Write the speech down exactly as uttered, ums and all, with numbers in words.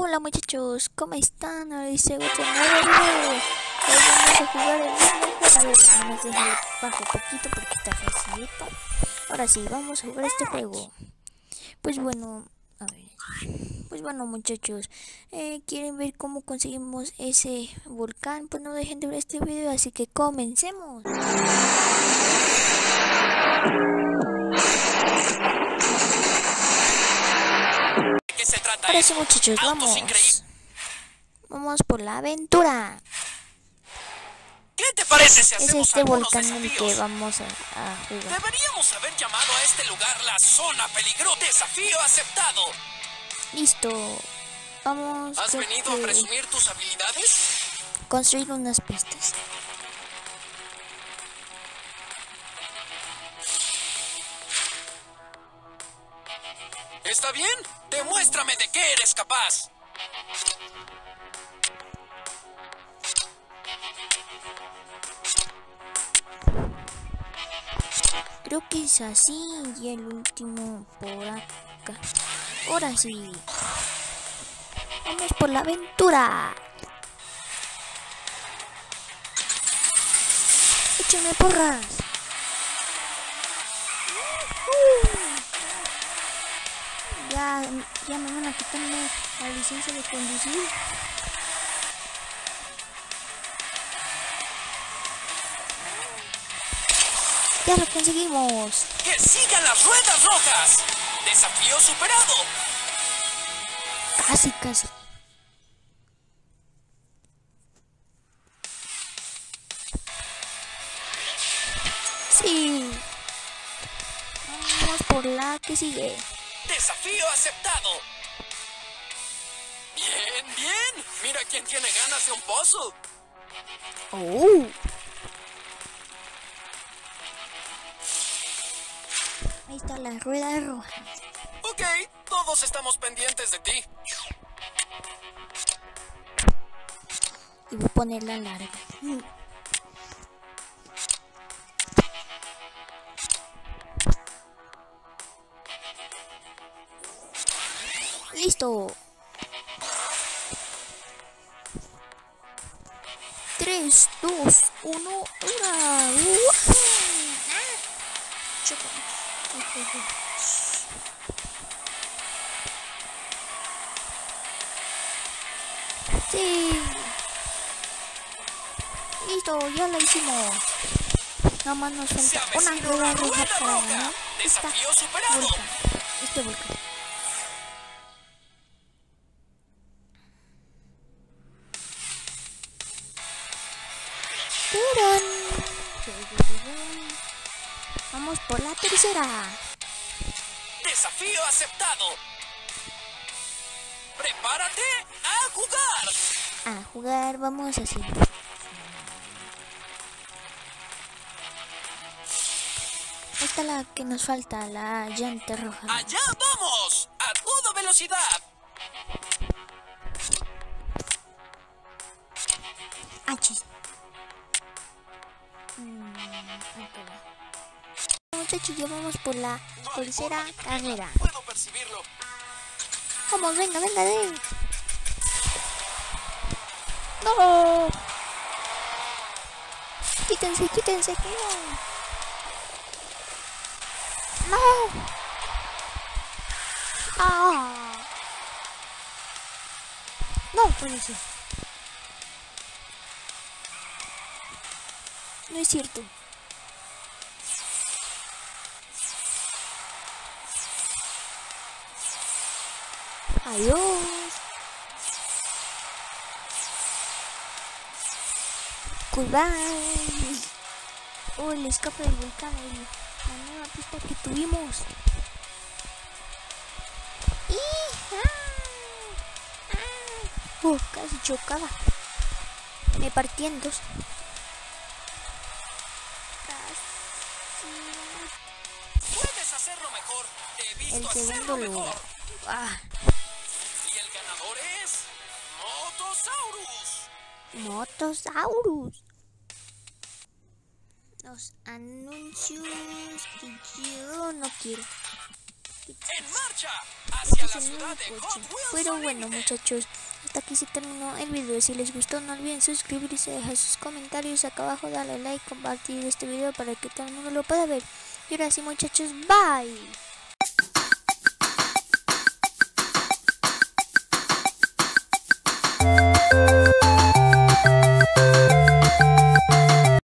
Hola muchachos, ¿cómo están? Hoy se otro nuevo video. Hoy vamos a jugar el mismo juego. Vamos a dejarlo bajo poquito porque está facilito. Ahora sí, vamos a jugar este juego. Pues bueno, a ver. Pues bueno muchachos, eh, ¿quieren ver cómo conseguimos ese volcán? Pues no dejen de ver este video, así que comencemos. Ahora sí muchachos, vamos. Vamos por la aventura. ¿Qué te parece si Es hacemos este algunos volcán en el desafíos? que vamos a, a jugar. Deberíamos haber llamado a este lugar la zona peligro. Desafío aceptado. Listo. Vamos ¿Has creo venido a que presumir tus habilidades? construir unas pistas. ¿Está bien? Demuéstrame de qué eres capaz. Creo que es así y el último por acá. Ahora sí. Vamos por la aventura. Échame porras. Ya, ya me van a quitarme la licencia de conducir. Ya lo conseguimos. ¡Que sigan las ruedas rojas! ¡Desafío superado! Casi, casi. Sí. Vamos por la que sigue. ¡Desafío aceptado! ¡Bien, bien! Mira quién tiene ganas de un puzzle. Oh. Ahí está la rueda roja. Ok, todos estamos pendientes de ti. Y voy a ponerla larga. Listo. Tres, dos, uno, ahora. Choca. Sí. Listo, ya lo hicimos. Nada más nos falta una rueda roja para ganar esta Desafío superado. volcán. Este volcán. ¡Turun! Vamos por la tercera. Desafío aceptado. Prepárate a jugar. A jugar, vamos así. Esta es la que nos falta, la llanta roja. Allá vamos, a toda velocidad. Achis. Mm, muchachos, ya vamos por la tercera carrera. Puedo percibirlo. Vamos, venga, venga, de. No. Quítense, quítense, que no. No. Ah. No puede ser. No es cierto. Adiós. Goodbye. Oh, el escape del volcán, el, la nueva pista que tuvimos. Oh, casi chocaba. Me partí en dos. Puedes hacerlo mejor. Te he visto El hacerlo segundo mejor. lugar. Ah, Y el ganador es Motosaurus. Motosaurus. Los anuncios que yo no quiero. ¡En marcha! Este ¡Hacia es la el ciudad nuevo de coche. Hot Wheels Pero bueno, Unlimited! muchachos, hasta aquí se terminó el video. Si les gustó, no olviden suscribirse, dejar sus comentarios acá abajo, darle like, compartir este video para que todo el mundo lo pueda ver. Y ahora sí, muchachos, bye.